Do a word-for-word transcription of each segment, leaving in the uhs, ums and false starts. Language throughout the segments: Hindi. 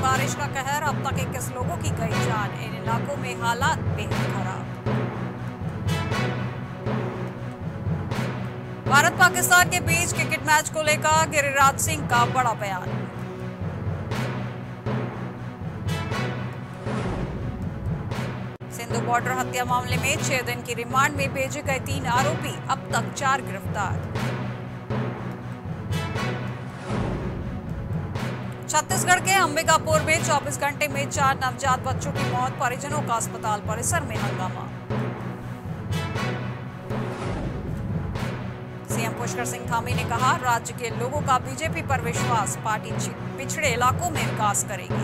बारिश का कहर, अब तक इक्कीस लोगों की गई जान। इन इलाकों में हालात बेहद खराब। भारत पाकिस्तान के बीच क्रिकेट मैच को लेकर गिरिराज सिंह का बड़ा बयान। सिंधु बॉर्डर हत्या मामले में छह दिन की रिमांड में भेजे गए तीन आरोपी, अब तक चार गिरफ्तार। छत्तीसगढ़ के अंबिकापुर में चौबीस घंटे में चार नवजात बच्चों की मौत, परिजनों का अस्पताल परिसर में हंगामा। सीएम पुष्कर सिंह धामी ने कहा, राज्य के लोगों का बीजेपी पर विश्वास, पार्टी पिछड़े इलाकों में विकास करेगी।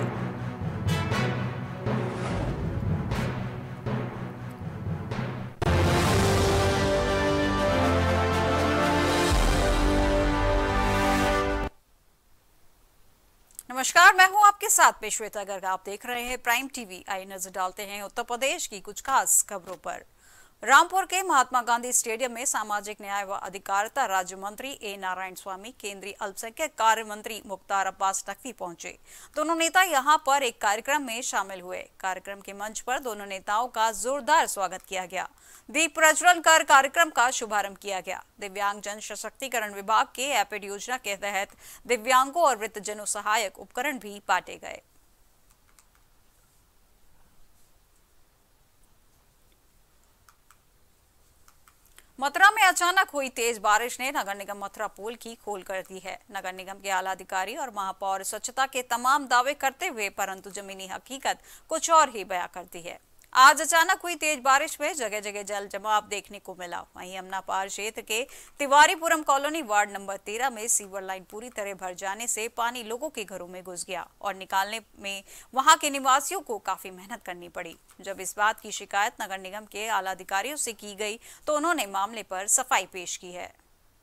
नमस्कार, मैं हूं आपके साथ में श्वेता गर्ग। आप देख रहे हैं प्राइम टीवी। आइए नजर डालते हैं उत्तर प्रदेश की कुछ खास खबरों पर। रामपुर के महात्मा गांधी स्टेडियम में सामाजिक न्याय व अधिकारिता राज्य मंत्री ए नारायण स्वामी, केंद्रीय अल्पसंख्यक कार्य मंत्री मुख्तार अब्बास नकवी पहुंचे। दोनों नेता यहां पर एक कार्यक्रम में शामिल हुए। कार्यक्रम के मंच पर दोनों नेताओं का जोरदार स्वागत किया गया। दीप प्रज्वलन कर कार्यक्रम का शुभारंभ किया गया। दिव्यांग जन सशक्तिकरण विभाग के एपिड योजना के तहत दिव्यांगों और वृद्धजनों सहायक उपकरण भी बांटे गए। मथुरा में अचानक हुई तेज बारिश ने नगर निगम मथुरा पुल की खोल कर दी है। नगर निगम के आला अधिकारी और महापौर स्वच्छता के तमाम दावे करते हुए, परंतु जमीनी हकीकत कुछ और ही बयां करती है। आज अचानक हुई तेज बारिश में जगह जगह जल जमाव देखने को मिला। वहीं अमनापार क्षेत्र के तिवारीपुरम कॉलोनी वार्ड नंबर तेरह में सीवर लाइन पूरी तरह भर जाने से पानी लोगों के घरों में घुस गया और निकालने में वहां के निवासियों को काफी मेहनत करनी पड़ी। जब इस बात की शिकायत नगर निगम के आला अधिकारियों से की गई तो उन्होंने मामले पर सफाई पेश की है।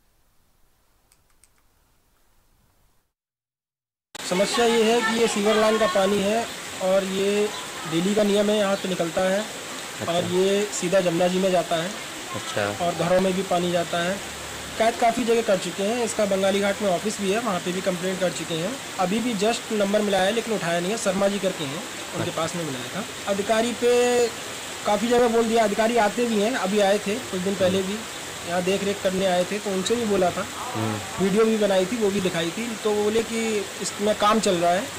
समस्या ये है कि ये सीवर लाइन का पानी है और ये दिल्ली का नियम है, यहाँ से निकलता है। अच्छा। और ये सीधा जमुना जी में जाता है। अच्छा। और घरों में भी पानी जाता है। शिकायत काफ़ी जगह कर चुके हैं। इसका बंगाली घाट में ऑफिस भी है, वहाँ पे भी कंप्लेंट कर चुके हैं। अभी भी जस्ट नंबर मिलाया है लेकिन उठाया नहीं है। शर्मा जी करके हैं, उनके पास में मिलाया था। अधिकारी पे काफ़ी जगह बोल दिया। अधिकारी आते भी हैं, अभी आए थे कुछ दिन पहले भी यहाँ देख रेख करने आए थे, तो उनसे भी बोला था, वीडियो भी बनाई थी, वो भी दिखाई थी, तो वो बोले कि इसमें काम चल रहा है।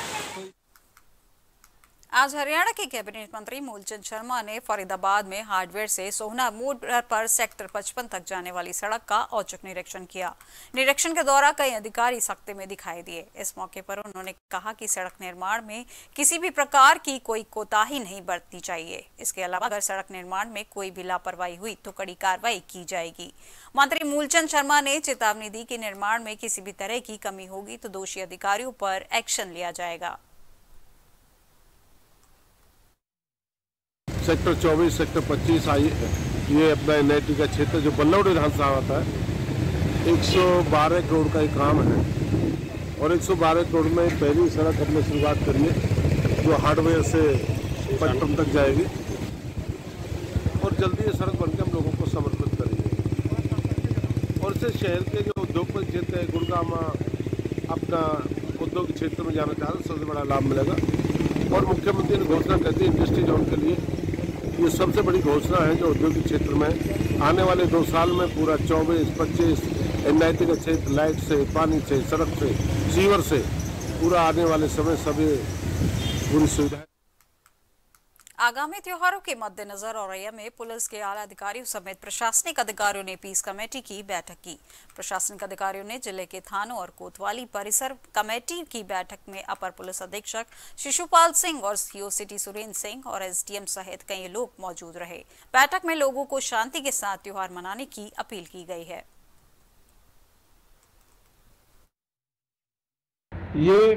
आज हरियाणा के कैबिनेट मंत्री मूलचंद शर्मा ने फरीदाबाद में हार्डवेयर से सोहना मोड़ पर सेक्टर पचपन तक जाने वाली सड़क का औचक निरीक्षण किया। निरीक्षण के दौरान कई अधिकारी सख्ते में दिखाई दिए। इस मौके पर उन्होंने कहा कि सड़क निर्माण में किसी भी प्रकार की कोई कोताही नहीं बरतनी चाहिए। इसके अलावा अगर सड़क निर्माण में कोई भी लापरवाही हुई तो कड़ी कार्रवाई की जाएगी। मंत्री मूलचंद शर्मा ने चेतावनी दी कि निर्माण में किसी भी तरह की कमी होगी तो दोषी अधिकारियों पर एक्शन लिया जाएगा। सेक्टर चौबीस, सेक्टर पच्चीस आई, ये अपना एन आई टी का क्षेत्र जो बल्लौड़ विधानसभा आता है, एक सौ बारह करोड़ का एक काम है और एक सौ बारह करोड़ में पहली सड़क हमने शुरुआत करी है जो हार्डवेयर से पचपन तक जाएगी और जल्दी ये सड़क बनकर हम लोगों को समर्पित करेंगे। और इससे शहर के जो उद्योगपति क्षेत्र है, गुड़गांव अपना उद्योग क्षेत्र में जाना चाहते हैं, सबसे बड़ा लाभ मिलेगा। और मुख्यमंत्री ने घोषणा कर दी इंडस्ट्री जोन के लिए, ये सबसे बड़ी घोषणा है जो औद्योगिक क्षेत्र में आने वाले दो साल में पूरा चौबीस पच्चीस एन आई टी का क्षेत्र लाइट से, पानी से, सड़क से, सीवर से पूरा आने वाले समय सभी पूरी सुविधाएं। आगामी त्योहारों के मद्देनजर औरैया में पुलिस के आला अधिकारियों समेत प्रशासनिक अधिकारियों ने पीस कमेटी की बैठक की। प्रशासनिक अधिकारियों ने जिले के थानों और कोतवाली परिसर कमेटी की बैठक में अपर पुलिस अधीक्षक शिशुपाल सिंह और सीओ सिटी सुरेंद्र सिंह और एस डी एम सहित कई लोग मौजूद रहे। बैठक में लोगों को शांति के साथ त्योहार मनाने की अपील की गई है। ये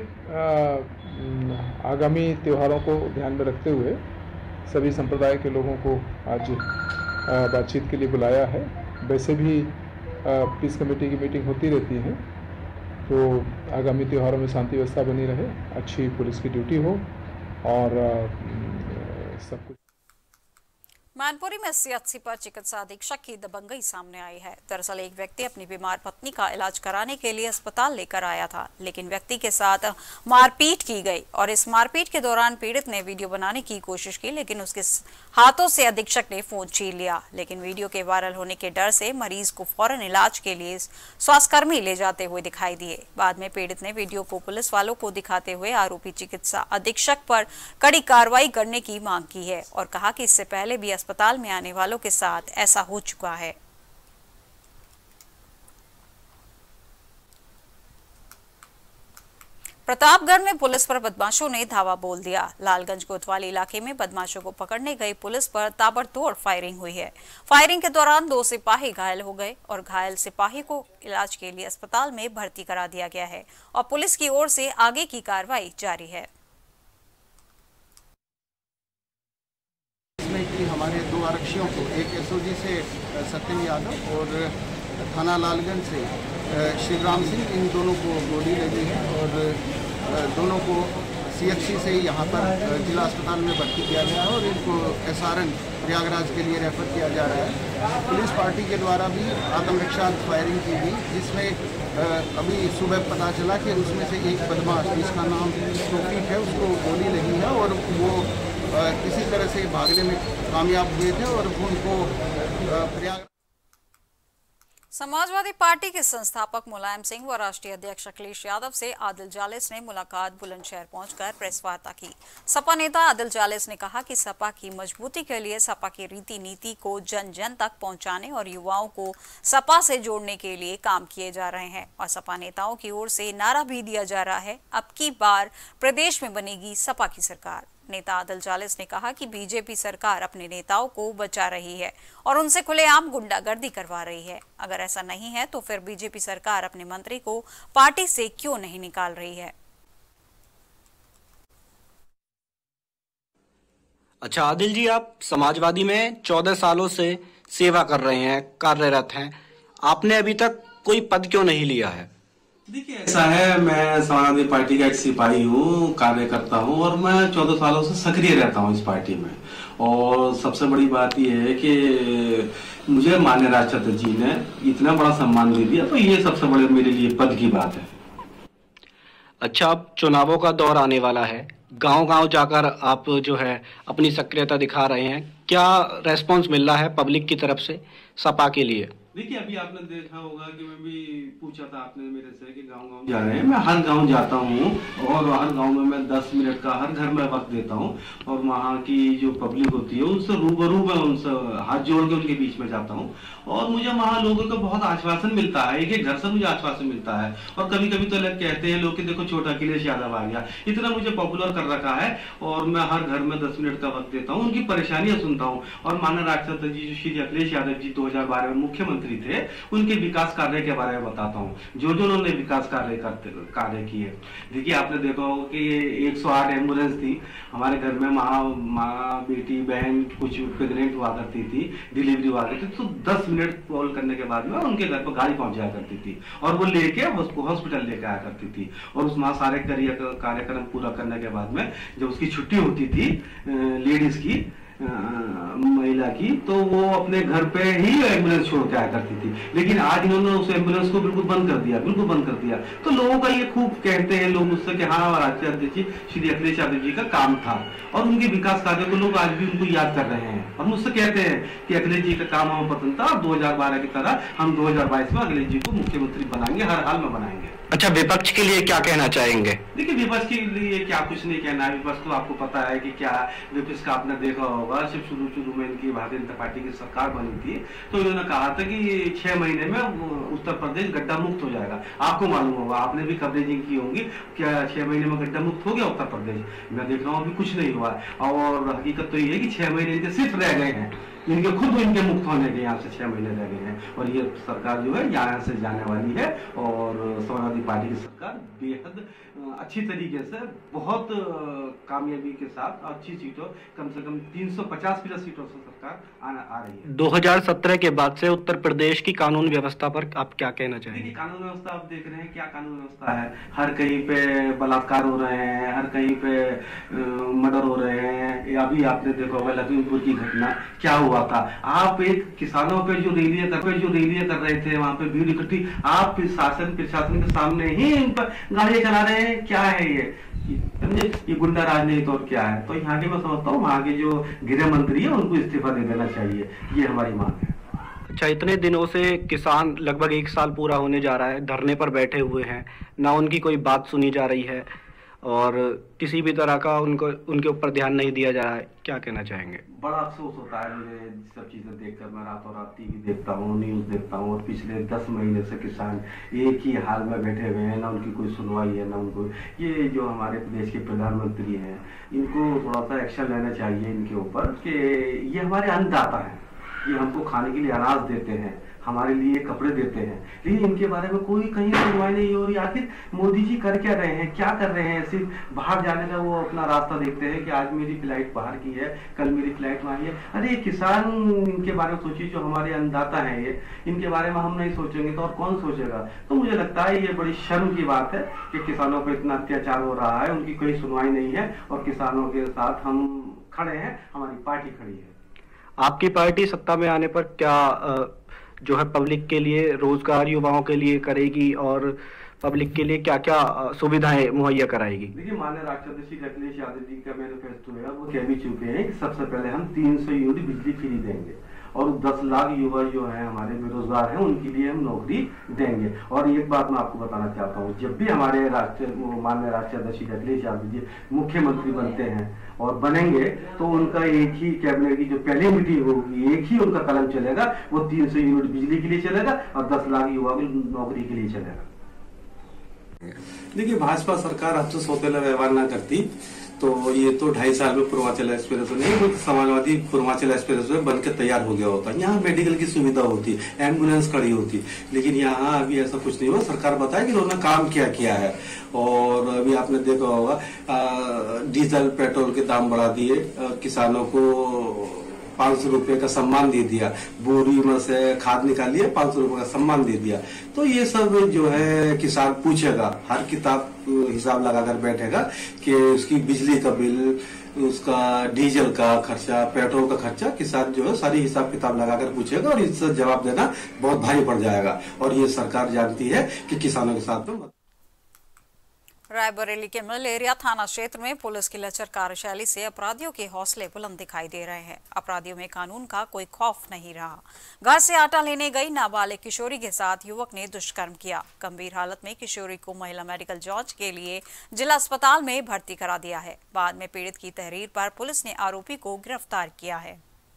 आगामी त्योहारों को ध्यान में रखते हुए सभी संप्रदाय के लोगों को आज बातचीत के लिए बुलाया है। वैसे भी पीस कमेटी की मीटिंग होती रहती है, तो आगामी त्योहारों में शांति व्यवस्था बनी रहे, अच्छी पुलिस की ड्यूटी हो और सब कुछ। मैनपुरी में सीएचसी पर चिकित्सा अधीक्षक की दबंगई सामने आई है। दरअसल एक व्यक्ति अपनी बीमार पत्नी का इलाज कराने के लिए अस्पताल लेकर आया था, लेकिन व्यक्ति के साथ मारपीट की गई और इस मारपीट के दौरान पीड़ित ने वीडियो बनाने की कोशिश की, लेकिन उसके हाथों से अधीक्षक ने फोन छीन लिया। लेकिन वीडियो के वायरल होने के डर से मरीज को फौरन इलाज के लिए स्वास्थ्यकर्मी ले जाते हुए दिखाई दिए। बाद में पीड़ित ने वीडियो को पुलिस वालों को दिखाते हुए आरोपी चिकित्सा अधीक्षक पर कड़ी कार्रवाई करने की मांग की है और कहा कि इससे पहले भी अस्पताल में आने वालों के साथ ऐसा हो चुका है। प्रतापगढ़ में पुलिस पर बदमाशों ने धावा बोल दिया। लालगंज कोतवाली इलाके में बदमाशों को पकड़ने गई पुलिस पर ताबड़तोड़ फायरिंग हुई है। फायरिंग के दौरान दो सिपाही घायल हो गए और घायल सिपाही को इलाज के लिए अस्पताल में भर्ती करा दिया गया है और पुलिस की ओर से आगे की कार्रवाई जारी है। कि हमारे दो आरक्षियों को, एक एसओजी से सत्यम यादव और थाना लालगंज से शिवराम सिंह, इन दोनों को गोली लगी है और दोनों को सीएचसी से यहाँ पर जिला अस्पताल में भर्ती किया गया है और इनको एसआरएन प्रयागराज के लिए रेफर किया जा रहा है। पुलिस पार्टी के द्वारा भी आत्मरक्षा फायरिंग की गई, जिसमें अभी सुबह पता चला कि उसमें से एक बदमाश जिसका नाम तौफीक है, उसको गोली लगी है और वो किसी तरह से भागने में कामयाब हुए थे और उनको प्रयाग। समाजवादी पार्टी के संस्थापक मुलायम सिंह व राष्ट्रीय अध्यक्ष अखिलेश यादव से आदिल जालिस ने मुलाकात बुलंदशहर पहुंचकर प्रेस वार्ता की। सपा नेता आदिल जालिस ने कहा कि सपा की मजबूती के लिए सपा की रीति नीति को जन जन तक पहुंचाने और युवाओं को सपा से जोड़ने के लिए काम किए जा रहे हैं और सपा नेताओं की ओर से नारा भी दिया जा रहा है, अब की बार प्रदेश में बनेगी सपा की सरकार। नेता आदिल जालिस ने कहा कि बीजेपी सरकार अपने नेताओं को बचा रही है और उनसे खुलेआम गुंडागर्दी करवा रही है। अगर ऐसा नहीं है तो फिर बीजेपी सरकार अपने मंत्री को पार्टी से क्यों नहीं निकाल रही है। अच्छा आदिल जी, आप समाजवादी में चौदह सालों से सेवा कर रहे हैं, कार्यरत हैं, आपने अभी तक कोई पद क्यों नहीं लिया है? देखिए ऐसा है, मैं समाजवादी पार्टी का एक सिपाही हूँ, कार्यकर्ता हूँ और मैं चौदह सालों से सक्रिय रहता हूँ इस पार्टी में। और सबसे बड़ी बात यह है कि मुझे माननीय राष्ट्रपति जी ने इतना बड़ा सम्मान दे दिया, तो ये सबसे बड़े मेरे लिए पद की बात है। अच्छा, अब चुनावों का दौर आने वाला है, गांव गांव जाकर आप जो है अपनी सक्रियता दिखा रहे हैं, क्या रेस्पॉन्स मिल रहा है पब्लिक की तरफ से सपा के लिए? देखिए अभी आपने देखा होगा कि मैं भी पूछा था आपने मेरे से कि गांव गांव जा रहे हैं, मैं हर गांव जाता हूं और हर गांव में मैं दस मिनट का हर घर में वक्त देता हूं और वहां की जो पब्लिक होती है उनसे रूबरू मैं उनसे हाथ जोड़ के उनके बीच में जाता हूं और मुझे वहां लोगों को बहुत आश्वासन मिलता है, एक एक घर से मुझे आश्वासन मिलता है। और कभी कभी तो लोग कहते हैं लोग कि देखो छोटा अखिलेश यादव आ गया, इतना मुझे पॉपुलर कर रखा है और मैं हर घर में दस मिनट का वक्त देता हूँ, उनकी परेशानियां सुनता हूँ। और माननीय राष्ट्रपति जी श्री अखिलेश यादव जी दो हजार बारह में मुख्यमंत्री थे, उनके विकास कार्य के बारे में बताता हूँ, जो जो उन्होंने विकास कार्य करते कार्य किए। देखिए आपने देखा होगा कि एक सौ आठ एम्बुलेंस थी हमारे घर में, माँ माँ बेटी बहन कुछ प्रेग्नेंट हुआ करती थी, डिलीवरी हुआ करती थी, तो दस मिनट कॉल करने के बाद में उनके घर पर गाड़ी पहुंच जाया करती थी और वो लेके उसको हॉस्पिटल लेके आया करती थी। और उस माँ सारे कार्यक्रम पूरा करने के बाद में जब उसकी छुट्टी होती थी लेडीज की, महिला की, तो वो अपने घर पे ही एम्बुलेंस छोड़ के आया करती थी। लेकिन आज इन्होंने उस एम्बुलेंस को बिल्कुल बंद कर दिया, बिल्कुल बंद कर दिया। तो लोगों का ये खूब कहते हैं लोग मुझसे कि हाँ राष्ट्रीय अध्यक्ष जी श्री अखिलेश यादव जी का काम था और उनके विकास कार्य को लोग आज भी उनको याद कर रहे हैं और मुझसे कहते हैं कि अखिलेश जी का काम हमें पसंद था, दो हजार बारह की तरह हम दो हजार बाईस में अखिलेश जी को मुख्यमंत्री बनाएंगे, हर हाल में बनाएंगे। अच्छा, विपक्ष के लिए क्या कहना चाहेंगे? देखिए विपक्ष के लिए क्या कुछ नहीं कहना है, विपक्ष तो आपको पता है कि क्या विपक्ष का आपने देखा होगा, सिर्फ शुरू शुरू में इनकी भारतीय जनता पार्टी की सरकार बनी थी तो इन्होंने कहा था कि छह महीने में उत्तर प्रदेश गड्ढा मुक्त हो जाएगा। आपको मालूम होगा, आपने भी कवरेजिंग की होंगी, क्या छह महीने में गड्ढा मुक्त हो गया उत्तर प्रदेश? मैं देख रहा हूँ अभी कुछ नहीं हुआ और हकीकत तो ये है कि छह महीने इनके सिर्फ रह गए हैं। इनके खुद इनके मुक्त होने के यहाँ से छह महीने रह गए हैं और ये सरकार जो है यहाँ से जाने वाली है और समाजवादी पार्टी की सरकार बेहद अच्छी तरीके से बहुत कामयाबी के साथ अच्छी सीटों कम से कम तीन सौ पचास फीसद सीटों से सरकार आना आ रही है। दो हज़ार सत्रह के बाद से उत्तर प्रदेश की कानून व्यवस्था पर आप क्या कहना चाहेंगे? कानून व्यवस्था आप देख रहे हैं क्या कानून व्यवस्था है, हर कहीं पे बलात्कार हो रहे हैं, हर कहीं पे मर्डर हो रहे हैं। अभी आपने देखा होगा लखीमपुर की घटना क्या हुआ था। आप एक किसानों पे जो रैलियां कर जो रैलियां कर रहे थे वहां पे भीड़ इकट्ठी, आप शासन प्रशासन के सामने ही इन पर गाड़ियां चला रहे हैं। क्या है ये समझे, ये गुंडा राजनीति और क्या है। तो यहाँ के मैं समझता हूँ वहाँ के जो गृह मंत्री है उनको इस्तीफा दे देना चाहिए, ये हमारी मांग है। अच्छा, इतने दिनों से किसान लगभग एक साल पूरा होने जा रहा है धरने पर बैठे हुए हैं, ना उनकी कोई बात सुनी जा रही है और किसी भी तरह का उनको उनके ऊपर ध्यान नहीं दिया जा रहा है, क्या कहना चाहेंगे? बड़ा अफसोस होता है मुझे सब चीजें देखकर। मैं रातों रात टीवी देखता हूँ, न्यूज देखता हूँ और पिछले दस महीने से किसान एक ही हाल में बैठे हुए हैं, ना उनकी कोई सुनवाई है ना उनको। ये जो हमारे प्रदेश के प्रधानमंत्री हैं इनको थोड़ा सा एक्शन लेना चाहिए इनके ऊपर कि ये हमारे अन्नदाता हैं, ये हमको खाने के लिए अनाज देते हैं, हमारे लिए कपड़े देते हैं, लेकिन इनके बारे में कोई कहीं सुनवाई नहीं हो रही। आखिर मोदी जी कर क्या रहे हैं, क्या कर रहे हैं? सिर्फ बाहर जाने का वो अपना रास्ता देखते हैं कि आज मेरी फ्लाइट बाहर की है, कल मेरी फ्लाइट वहां है। अरे किसान इनके बारे में सोचिए, जो हमारे अन्नदाता हैं ये, इनके बारे में हम नहीं सोचेंगे तो और कौन सोचेगा? तो मुझे लगता है ये बड़ी शर्म की बात है कि किसानों पर इतना अत्याचार हो रहा है, उनकी कोई सुनवाई नहीं है और किसानों के साथ हम खड़े हैं, हमारी पार्टी खड़ी है। आपकी पार्टी सत्ता में आने पर क्या जो है पब्लिक के लिए रोजगार युवाओं के लिए करेगी और पब्लिक के लिए क्या क्या सुविधाएं मुहैया कराएगी? देखिए, माननीय राष्ट्रपति श्री अखिलेश यादव जी का मैनिफेस्टो है, वो कह भी चुके हैं कि सबसे पहले हम तीन सौ यूनिट बिजली फ्री देंगे और दस लाख युवा जो है हमारे बेरोजगार हैं उनके लिए हम नौकरी देंगे। और एक बात मैं आपको बताना चाहता हूँ, जब भी हमारे राष्ट्रीय माननीय राष्ट्रपति श्री अखिलेश यादव जी मुख्यमंत्री बनते हैं और बनेंगे तो उनका एक ही कैबिनेट की जो पहली मीटिंग होगी एक ही उनका कलम चलेगा, वो तीन सौ यूनिट बिजली के लिए चलेगा और दस लाख युवा की नौकरी के लिए चलेगा। देखिए, भाजपा सरकार हमसे सौतेला व्यवहार ना करती तो ये तो ढाई साल में पूर्वांचल एक्सप्रेस नहीं, वो समाजवादी पूर्वांचल एक्सप्रेस में बनकर तैयार हो गया होता। यहाँ मेडिकल की सुविधा होती, एम्बुलेंस खड़ी होती, लेकिन यहाँ अभी ऐसा कुछ नहीं हुआ। सरकार बताए कि उन्होंने काम क्या किया है। और अभी आपने देखा होगा डीजल पेट्रोल के दाम बढ़ा दिए, किसानों को पाँच सौ रुपए का सम्मान दे दिया, बोरी में से खाद निकालिए पाँच सौ रुपए का सम्मान दे दिया। तो ये सब जो है किसान पूछेगा, हर किताब हिसाब लगाकर बैठेगा कि उसकी बिजली का बिल, उसका डीजल का खर्चा, पेट्रोल का खर्चा, किसान जो है सारी हिसाब किताब लगाकर पूछेगा और इससे जवाब देना बहुत भारी पड़ जाएगा। और ये सरकार जानती है कि किसानों के साथ में। रायबरेली के मलेरिया थाना क्षेत्र में पुलिस की लचर कार्यशैली से अपराधियों के हौसले बुलंद दिखाई दे रहे हैं। अपराधियों में कानून का कोई खौफ नहीं रहा। घर से आटा लेने गई नाबालिग किशोरी के साथ युवक ने दुष्कर्म किया। गंभीर हालत में किशोरी को महिला मेडिकल जांच के लिए जिला अस्पताल में भर्ती करा दिया है। बाद में पीड़ित की तहरीर पर पुलिस ने आरोपी को गिरफ्तार किया है।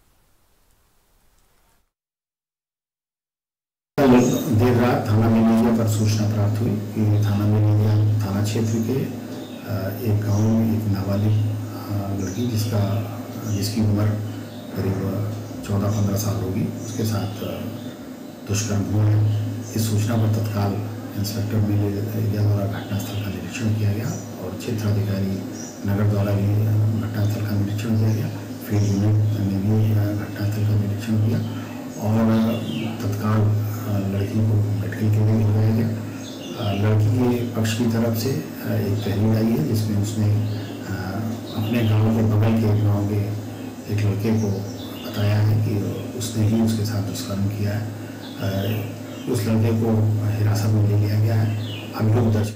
देर रात थाना मिलेरिया पर सूचना प्राप्त हुई कि थाना मिलेरिया थाना क्षेत्र के एक गांव में एक नाबालिग लड़की जिसका जिसकी उम्र करीब चौदह पंद्रह साल होगी, उसके साथ दुष्कर्म हुआ है। इस सूचना पर तत्काल इंस्पेक्टर मिलेरिया द्वारा घटनास्थल का निरीक्षण किया गया और क्षेत्र अधिकारी नगर द्वारा भी घटनास्थल का निरीक्षण किया गया। फील्ड यूनिट ने भी घटनास्थल का निरीक्षण किया और तत्काल लड़की को मेडिकल के लिए भिजवाया गया। लड़की के पक्ष की तरफ से एक तहरीर आई है जिसमें उसने अपने गांव के बगल के गांव के एक लड़के को बताया है कि उसने ही उसके साथ दुष्कर्म किया है। उस लड़के को हिरासत में ले लिया गया है। अभियोग दर्ज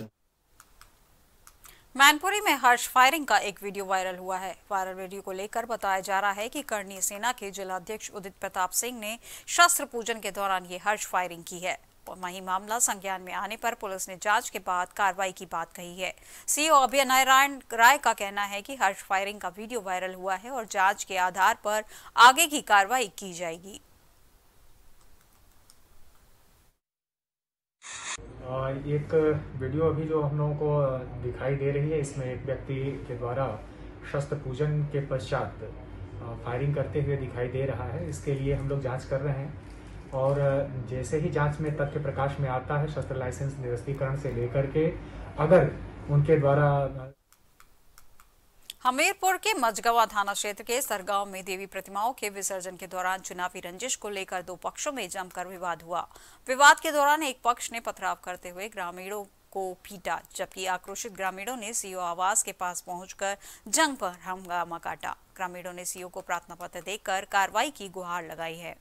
मैनपुरी में हर्ष फायरिंग का एक वीडियो वायरल हुआ है। वायरल वीडियो को लेकर बताया जा रहा है कि कर्णीय सेना के जिलाध्यक्ष उदित प्रताप सिंह ने शस्त्र पूजन के दौरान ये हर्ष फायरिंग की है। वहीं मामला संज्ञान में आने पर पुलिस ने जांच के बाद कार्रवाई की बात कही है। सीओ अभय नारायण राय का कहना है कि हर्ष फायरिंग का वीडियो वायरल हुआ है और जांच के आधार पर आगे की कार्रवाई की जाएगी। एक वीडियो अभी जो हम लोगों को दिखाई दे रही है, इसमें एक व्यक्ति के द्वारा शस्त्र पूजन के पश्चात फायरिंग करते हुए दिखाई दे रहा है। इसके लिए हम लोग जांच कर रहे हैं और जैसे ही जांच में तथ्य प्रकाश में आता है, शस्त्र लाइसेंस निरस्तीकरण से लेकर के अगर उनके द्वारा। हमीरपुर के मझगवा थाना क्षेत्र के सरगांव में देवी प्रतिमाओं के विसर्जन के दौरान चुनावी रंजिश को लेकर दो पक्षों में जमकर विवाद हुआ। विवाद के दौरान एक पक्ष ने पथराव करते हुए ग्रामीणों को पीटा, जबकि आक्रोशित ग्रामीणों ने सीओ आवास के पास पहुंचकर जंग पर हंगामा काटा। ग्रामीणों ने सीओ को प्रार्थना पत्र देकर कार्रवाई की गुहार लगाई है।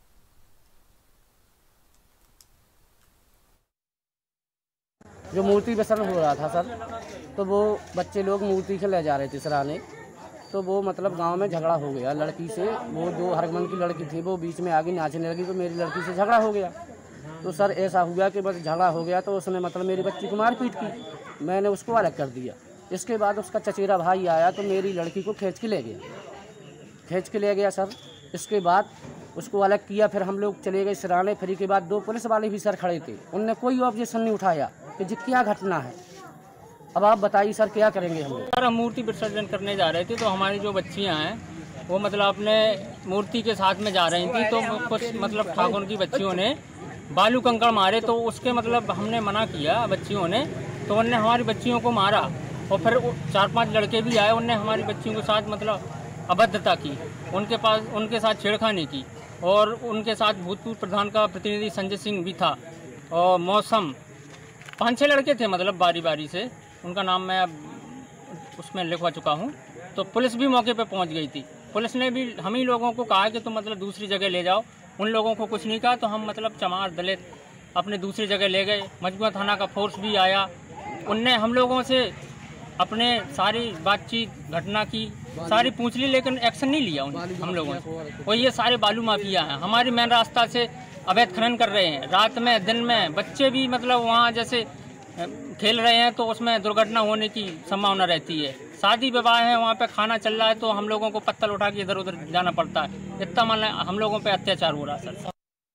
जो मूर्ति विसर्जन हो रहा था सर, तो वो बच्चे लोग मूर्ति के ले जा रहे थे सराहने, तो वो मतलब गांव में झगड़ा हो गया लड़की से। वो जो हरगमन की लड़की थी वो बीच में आगे नाचने लगी, तो मेरी लड़की से झगड़ा हो गया। तो सर ऐसा हुआ कि बस झगड़ा हो गया तो उसने मतलब मेरी बच्ची को मारपीट की, मैंने उसको अलग कर दिया। इसके बाद उसका चचेरा भाई आया तो मेरी लड़की को खींच के ले गया खींच के ले गया सर। इसके बाद उसको अलग किया, फिर हम लोग चले गए सिराने। फिर के बाद दो पुलिस वाले भी सर खड़े थे, उनने कोई ऑब्जेक्शन नहीं उठाया कि जी क्या घटना है। अब आप बताइए सर क्या करेंगे हम लोग। सर हम मूर्ति विसर्जन करने जा रहे थे, तो हमारी जो बच्चियां हैं वो मतलब अपने मूर्ति के साथ में जा रही थी, तो कुछ मतलब ठाकुर की बच्चियों ने बालू कंकड़ मारे, तो उसके मतलब हमने मना किया बच्चियों ने, तो उनने हमारी बच्चियों को मारा। और फिर चार पांच लड़के भी आए, उनने हमारी बच्चियों के साथ मतलब अभद्रता की, उनके पास उनके साथ छेड़खानी की। और उनके साथ भूतपूर्व प्रधान का प्रतिनिधि संजय सिंह भी था और मौसम, पाँच छः लड़के थे मतलब बारी बारी से, उनका नाम मैं अब उसमें लिखवा चुका हूँ। तो पुलिस भी मौके पे पहुँच गई थी। पुलिस ने भी हम ही लोगों को कहा कि तुम तो मतलब दूसरी जगह ले जाओ, उन लोगों को कुछ नहीं कहा। तो हम मतलब चमार दलित अपने दूसरी जगह ले गए। मझगवा थाना का फोर्स भी आया, उनने हम लोगों से अपने सारी बातचीत घटना की सारी पूछ ली, लेकिन एक्शन नहीं लिया उन हम लोगों से। और ये सारे बालू माफिया हैं, हमारी मेन रास्ता से अवैध खनन कर रहे हैं। रात में दिन में बच्चे भी मतलब वहाँ जैसे खेल रहे हैं, तो उसमें दुर्घटना होने की संभावना रहती है। शादी विवाह है, वहाँ पे खाना चल रहा है, तो हम लोगों को पत्थर उठा के इधर उधर जाना पड़ता है। इतना मान हम लोगों पे अत्याचार हो रहा है सर।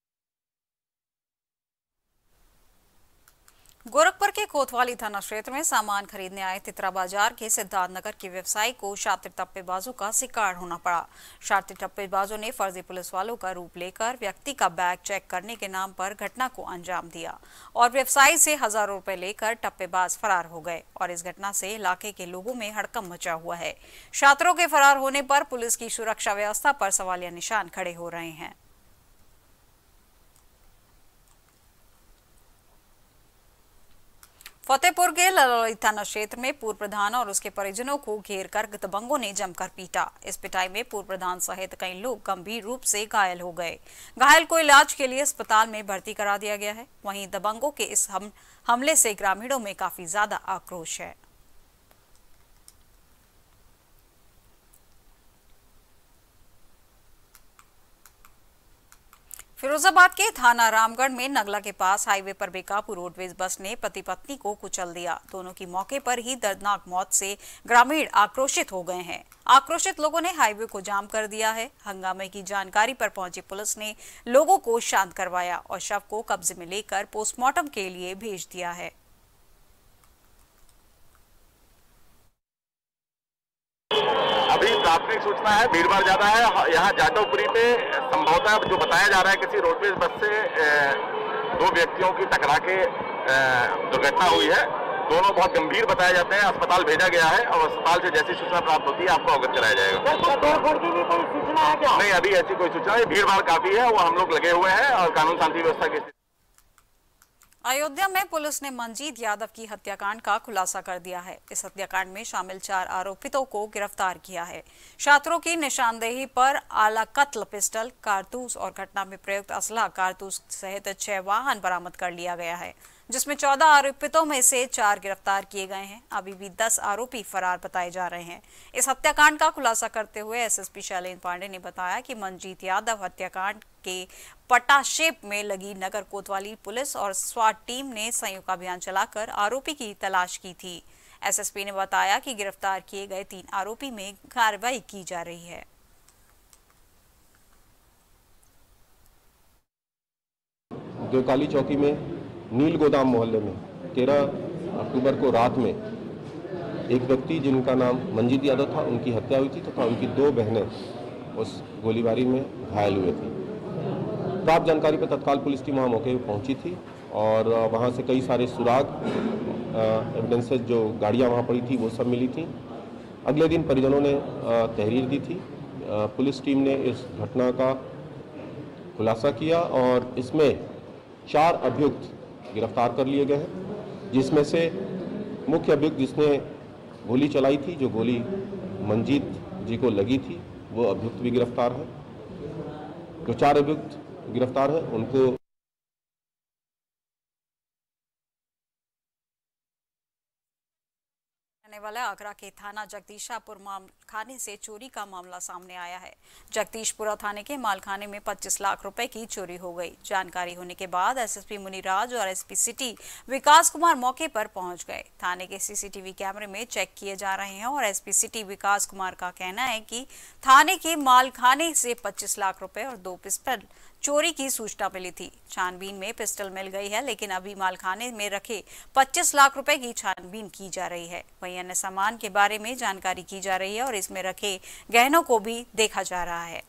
गोरखपुर के कोतवाली थाना क्षेत्र में सामान खरीदने आए तितरा बाजार के सिद्धार्थ नगर के व्यवसायी को शातिर टप्पेबाजों का शिकार होना पड़ा। शातिर टप्पेबाजों ने फर्जी पुलिस वालों का रूप लेकर व्यक्ति का बैग चेक करने के नाम पर घटना को अंजाम दिया और व्यवसायी से हजारों रुपए लेकर टप्पेबाज फरार हो गए। और इस घटना से इलाके के लोगों में हड़कंप मचा हुआ है। छात्रों के फरार होने पर पुलिस की सुरक्षा व्यवस्था पर सवालिया निशान खड़े हो रहे हैं। फतेहपुर के ललौली थाना क्षेत्र में पूर्व प्रधान और उसके परिजनों को घेर कर दबंगों ने जमकर पीटा। इस पिटाई में पूर्व प्रधान सहित कई लोग गंभीर रूप से घायल हो गए। घायल को इलाज के लिए अस्पताल में भर्ती करा दिया गया है। वहीं दबंगों के इस हम, हमले से ग्रामीणों में काफी ज्यादा आक्रोश है। फिरोजाबाद के थाना रामगढ़ में नगला के पास हाईवे पर बेकाबू रोडवेज बस ने पति पत्नी को कुचल दिया। दोनों की मौके पर ही दर्दनाक मौत से ग्रामीण आक्रोशित हो गए हैं। आक्रोशित लोगों ने हाईवे को जाम कर दिया है। हंगामे की जानकारी पर पहुंची पुलिस ने लोगों को शांत करवाया और शव को कब्जे में लेकर पोस्टमार्टम के लिए भेज दिया है। अभी प्राथमिक सूचना है, भीड़ भाड़ ज्यादा है यहाँ जाटोपुरी पे। संभवतः जो बताया जा रहा है किसी रोडवेज बस से दो व्यक्तियों की टकरा के दुर्घटना हुई है। दोनों बहुत गंभीर बताए जाते हैं। अस्पताल भेजा गया है और अस्पताल से जैसी सूचना प्राप्त होती है आपको अवगत कराया जाएगा। कोई सूचना है क्या? नहीं, अभी ऐसी कोई सूचना नहीं। भीड़ भाड़ काफी है, वो हम लोग लगे हुए हैं और कानून शांति व्यवस्था की। अयोध्या में पुलिस ने मंजीत यादव की हत्याकांड का खुलासा कर दिया है। इस हत्याकांड में शामिल चार आरोपितों को गिरफ्तार किया है। छात्रों की निशानदेही पर आला कत्ल पिस्टल, कारतूस और घटना में प्रयुक्त असला कारतूस सहित छह वाहन बरामद कर लिया गया है, जिसमें चौदह आरोपितों में से चार गिरफ्तार किए गए हैं। अभी भी दस आरोपी फरार बताए जा रहे हैं। इस हत्याकांड का खुलासा करते हुए एसएसपी शैलेंद्र पांडे ने बताया कि मंजीत यादव हत्याकांड के पटाशेप में लगी नगर कोतवाली पुलिस और स्वाट टीम ने संयुक्त अभियान चलाकर आरोपी की तलाश की थी। एसएसपी ने बताया कि गिरफ्तार किए गए तीन आरोपी में कार्रवाई की जा रही है। देवकाली चौकी में नील गोदाम मोहल्ले में तेरह अक्टूबर को रात में एक व्यक्ति जिनका नाम मंजीत यादव था, उनकी हत्या हुई थी तथा तो उनकी दो बहनें उस गोलीबारी में घायल हुए थे। प्राप्त जानकारी पर तत्काल पुलिस टीम वहाँ मौके पर पहुंची थी और वहाँ से कई सारे सुराग एविडेंसेस जो गाड़ियाँ वहाँ पड़ी थी वो सब मिली थी। अगले दिन परिजनों ने तहरीर दी थी। पुलिस टीम ने इस घटना का खुलासा किया और इसमें चार अभियुक्त गिरफ्तार कर लिए गए हैं, जिसमें से मुख्य अभियुक्त जिसने गोली चलाई थी, जो गोली मंजीत जी को लगी थी, वो अभियुक्त भी गिरफ्तार है। जो चार अभियुक्त गिरफ्तार है उनको वाला आगरा के थाना जगदीशापुर मालखाने से चोरी का मामला सामने आया है। जगदीशपुरा थाने के मालखाने में पच्चीस लाख रुपए की चोरी हो गई। जानकारी होने के बाद एसएसपी मुनिराज और एसपी सिटी विकास कुमार मौके पर पहुंच गए। थाने के सीसीटीवी कैमरे में चेक किए जा रहे हैं और एसपी सिटी विकास कुमार का कहना है कि थाने के मालखाने से पच्चीस लाख रुपए और दो पिस्टल चोरी की सूचना मिली थी। छानबीन में पिस्टल मिल गई है, लेकिन अभी मालखाने में रखे पच्चीस लाख रुपए की छानबीन की जा रही है। वहीं अन्य सामान के बारे में जानकारी की जा रही है और इसमें रखे गहनों को भी देखा जा रहा है।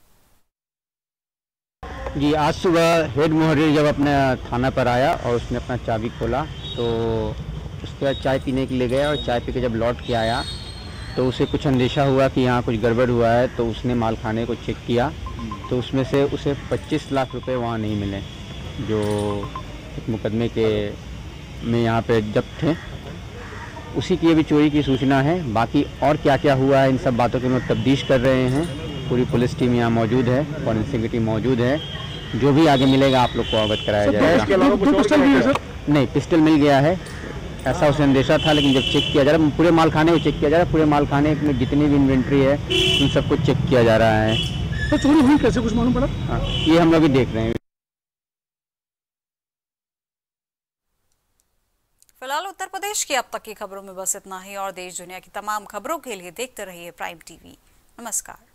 जी, आज सुबह हेड मुहर्रिर जब अपने थाना पर आया और उसने अपना चाबी खोला तो उसके बाद चाय पीने के लिए गया और चाय पी के जब लौट के आया तो उसे कुछ अंदेशा हुआ कि यहाँ कुछ गड़बड़ हुआ है, तो उसने मालखाने को चेक किया तो उसमें से उसे पच्चीस लाख रुपए वहाँ नहीं मिले जो एक मुकदमे के में यहाँ पे जब्त थे। उसी की अभी चोरी की सूचना है। बाकी और क्या क्या हुआ है इन सब बातों के लोग तफ्तीश कर रहे हैं। पूरी पुलिस टीम यहाँ मौजूद है, फॉरेंसिक की टीम मौजूद है। जो भी आगे मिलेगा आप लोग को अवगत कराया जाएगा। नहीं, पिस्टल मिल गया है, ऐसा उसे अंदेशा था, लेकिन जब चेक किया जा रहा है पूरे मालखाने को चेक किया जा रहा है। पूरे मालखाने में जितनी भी इन्वेंट्री है उन सबको चेक किया जा रहा है। तो चोरी हुई कैसे, कुछ मालूम पड़ा? हाँ, ये हम लोग भी देख रहे हैं। फिलहाल उत्तर प्रदेश की अब तक की खबरों में बस इतना ही और देश दुनिया की तमाम खबरों के लिए देखते रहिए प्राइम टीवी। नमस्कार।